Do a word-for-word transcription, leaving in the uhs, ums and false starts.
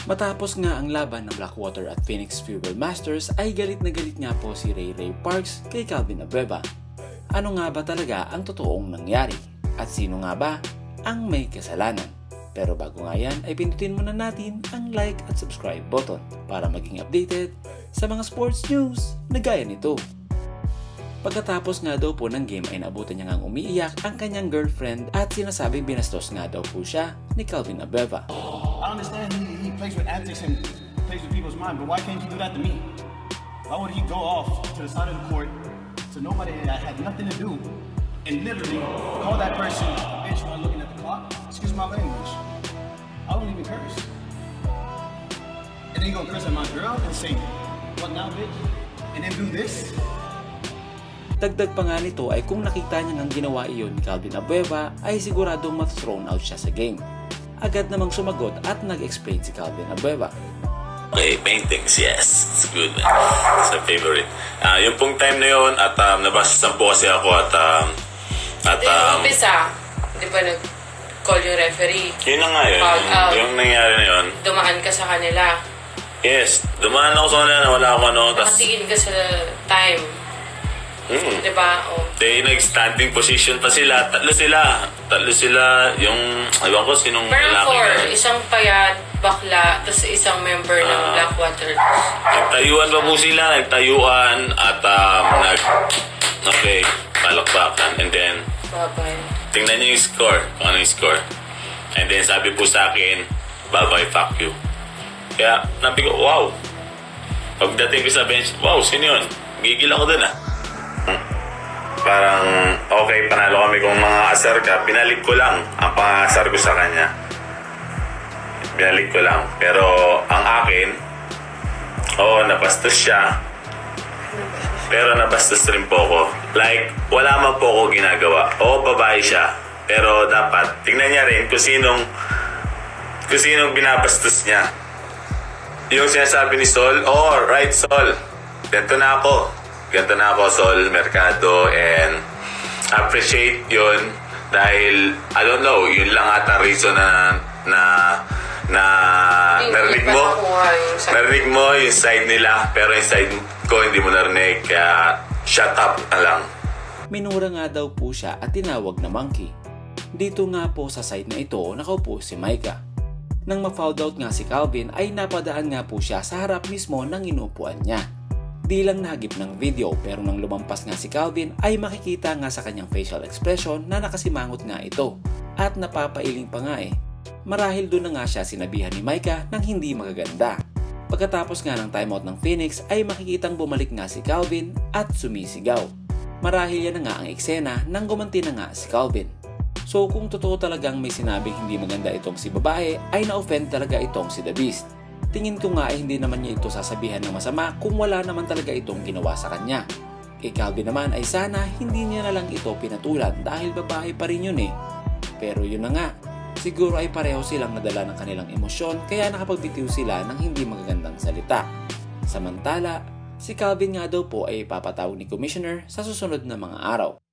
Matapos nga ang laban ng Blackwater at Phoenix Fuel Masters ay galit na galit nga po si Ray Ray Parks kay Calvin Abueva. Ano nga ba talaga ang totoong nangyari? At sino nga ba ang may kasalanan? Pero bago nga yan ay pindutin muna natin ang like at subscribe button para maging updated sa mga sports news na gaya nito. Pagkatapos nga daw po ng game ay naabutan niya ngang umiiyak ang kanyang girlfriend at sinasabing binastos nga daw po siya ni Calvin Abueva. I understand he, he plays with antics and plays with people's mind, but why can't you do that to me? Why would he go off to the side of the court to nobody that had nothing to do and literally call that person a bitch while looking at the clock? Excuse my language. I won't even curse. And then you gonna curse at my girl and say, what now, bitch? And then do this? Dagdag pa nga nito ay kung nakita niya ng ginawa iyon ni Calvin Abueva ay siguradong mat-thrown out siya sa game. Agad namang sumagot at nag-explain si Calvin Abueva. Okay, paintings, yes. It's good. It's my favorite. Uh, yung pong time na yun at um, nabasas po kasi ako at um, at um, yung umpisa, di ba nag-call yung referee? Yun na nga yun. Yung, yung nangyari na yun. Dumaan ka sa kanila. Yes, dumaan ako sa kanila na wala ako ano. Nakatingin ka sa time. Mm. Diba? Oh. They nag-standing position pa sila. Tatlo sila. Tatlo sila. Yung, ewan ko sinong Pero lalaki four, na. isang payat, bakla, tapos isang member uh, ng Blackwater. Nagtayuan pa po sila. Nagtayuan at um, nag... Okay, palakpakan. And then, bye-bye. Tingnan niyo yung score. Kung ano yung score. And then sabi po sa akin, bye-bye, fuck you. Kaya, nabi ko, wow. Pagdating ko sa bench, wow, sino yun? Gigil ako dun ah. Parang, okay, panalo kami kung mga asar ka. Binalik ko lang ang pang-asar ko sa kanya. Binalik ko lang. Pero, ang akin, oo, nabastos siya. Pero nabastos rin po ako. Like, wala man po ako ginagawa. Oo, babae siya. Pero dapat, tingnan niya rin kung sinong, kung sinong binabastos niya. Yung sinasabi ni Sol, oh, right, Sol. Ganto na ako. Ganto na ako, Sol Mercado, and appreciate yun dahil, I don't know, yun lang ata reason na na na narinig mo narinig mo yung side nila, pero yung side ko hindi mo narinig, kaya shut up na lang. Minura nga daw po siya at tinawag na monkey. Dito nga po sa side na ito nakaupo si Micah. Nang ma-foul out nga si Calvin ay napadaan nga po siya sa harap mismo ng inuupuan niya. Di lang nahagip ng video pero nang lumampas nga si Calvin ay makikita nga sa kanyang facial expression na nakasimangot nga ito at napapailing pa nga eh. Marahil doon na nga siya sinabihan ni Micah ng hindi magaganda. Pagkatapos nga ng timeout ng Phoenix ay makikitang bumalik nga si Calvin at sumisigaw. Marahil yan na nga ang eksena nang gumanti na nga si Calvin. So kung totoo talagang may sinabing hindi maganda itong si babae ay na-offend talaga itong si The Beast. Tingin ko nga ay hindi naman niya ito sasabihan ng masama kung wala naman talaga itong ginawa sa kanya. Kay Calvin naman ay sana hindi niya na lang ito pinatulan dahil babae pa rin yun eh. Pero yun na nga, siguro ay pareho silang nadala ng kanilang emosyon kaya nakapagbitiw sila ng hindi magagandang salita. Samantala, si Calvin nga daw po ay papatawag ni Commissioner sa susunod na mga araw.